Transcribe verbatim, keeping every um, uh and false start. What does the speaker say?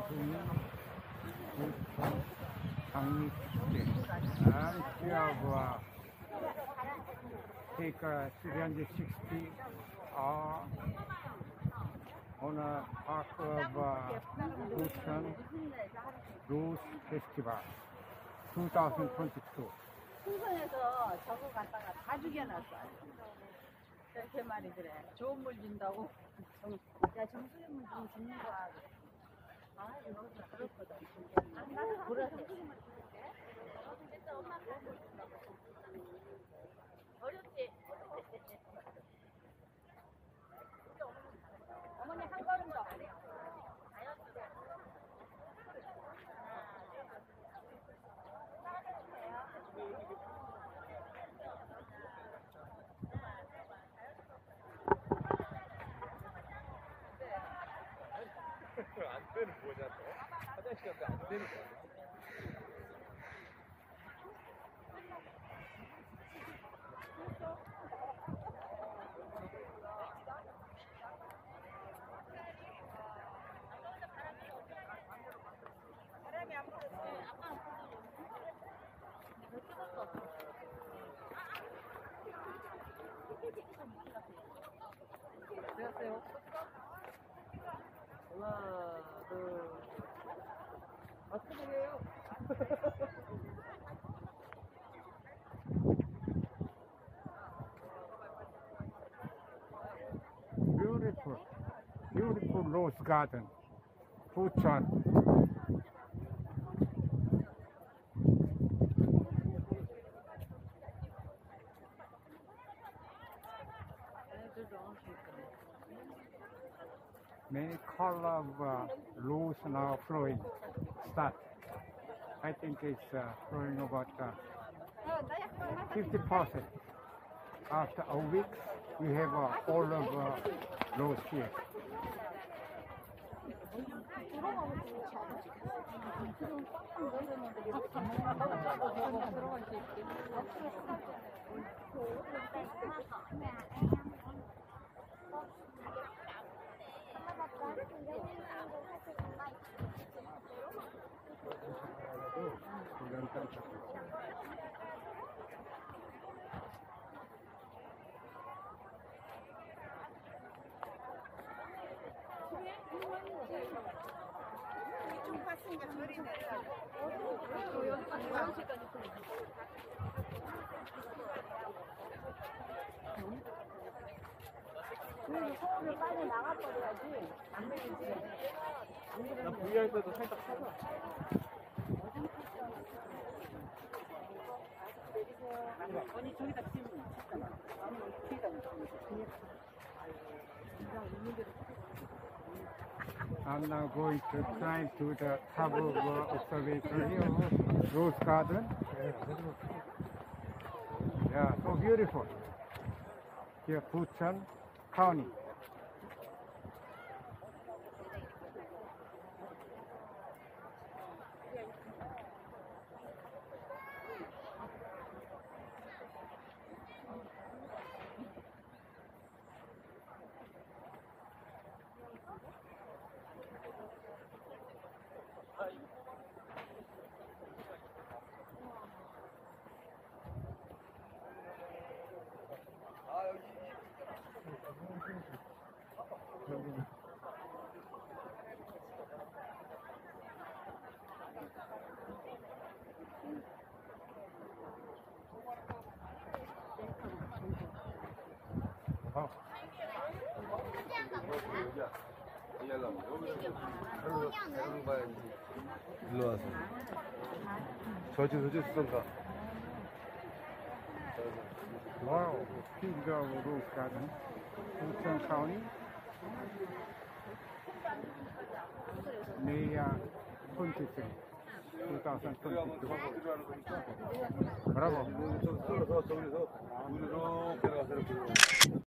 And we have uh, take uh, three hundred sixty uh, on a part of uh, Busan Rose Festival twenty twenty-two. 풍선에서 저거 갖다가 다 죽여놨어. 제 말이 그래. 좋은 물 준다고. 정, 야, 정수리 물 좀 주는 거야. 아, 이거 그렇거든. 그래. 어렵지? 어머니 한 걸음 더. 안 되는 뭐냐 또? 화장실 갔다 안 되는 거야. 바람이 안 불었지. 아까 몇 뜯었어. 되었어요. 하나, 둘. 어떻게 해요? Beautiful, beautiful rose garden, Busan. Many color of uh, rose now flowing. Start. I think it's uh, flowing about uh, fifty percent. After a week, we have uh, all of uh, rose here. 좀 봤으니까 저리 내려. 그래서 서울을 빨리 나가버려야지. 안 되지. 나 브이아이피도 살짝 찾아. 언니 저기다 치면 쳤잖아. 아무 뒤에다 놓고. I'm now going to climb to the top of uh, observatory of Rose Garden. Yeah, so beautiful. Here, Busan County. Oh. 일로 와서. 저지 저지 수성가. Wow, huge uh, rose garden, Busan County. May uh, twenty-three, twenty twenty-two. Bravo. 저기서 저기서 이렇게 나가서 이렇게.